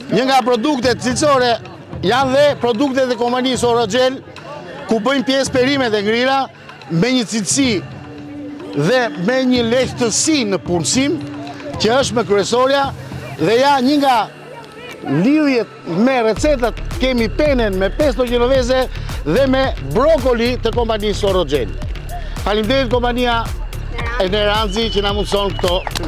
Një nga produktet cilësore janë dhe produktet e kompanisë Orogel, ku bëjmë pjesë perimet e ngrira me një cilësi dhe me një lehtësi në punësim, që është me kryesorja, dhe ja një nga lidhjet me recetat, kemi penen me pesto gjenovese dhe me brokoli të kompanisë Orogel. Faleminderit kompania e Neranzi që na mundson këto